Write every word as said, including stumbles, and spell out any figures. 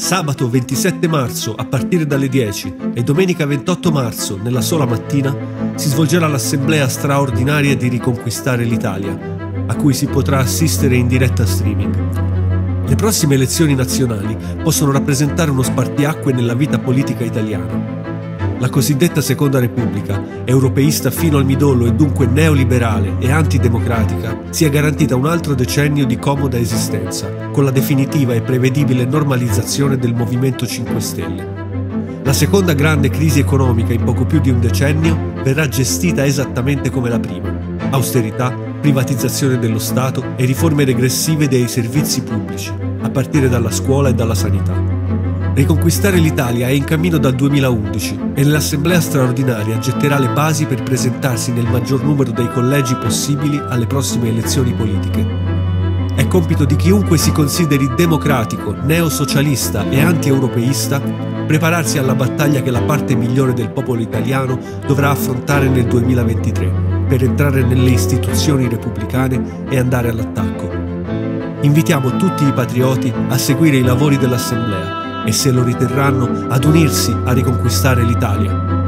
Sabato ventisette marzo a partire dalle dieci e domenica ventotto marzo nella sola mattina si svolgerà l'assemblea straordinaria di Riconquistare l'Italia, a cui si potrà assistere in diretta streaming. Le prossime elezioni nazionali possono rappresentare uno spartiacque nella vita politica italiana. La cosiddetta Seconda Repubblica, europeista fino al midollo e dunque neoliberale e antidemocratica, sia garantita un altro decennio di comoda esistenza, con la definitiva e prevedibile normalizzazione del Movimento cinque Stelle. La seconda grande crisi economica in poco più di un decennio verrà gestita esattamente come la prima: austerità, privatizzazione dello Stato e riforme regressive dei servizi pubblici, a partire dalla scuola e dalla sanità. Riconquistare l'Italia è in cammino dal duemilaundici e nell'assemblea straordinaria getterà le basi per presentarsi nel maggior numero dei collegi possibili alle prossime elezioni politiche. È compito di chiunque si consideri democratico, neosocialista e anti-europeista prepararsi alla battaglia che la parte migliore del popolo italiano dovrà affrontare nel duemilaventitré per entrare nelle istituzioni repubblicane e andare all'attacco. Invitiamo tutti i patrioti a seguire i lavori dell'assemblea e, se lo riterranno, ad unirsi a riconquistare l'Italia.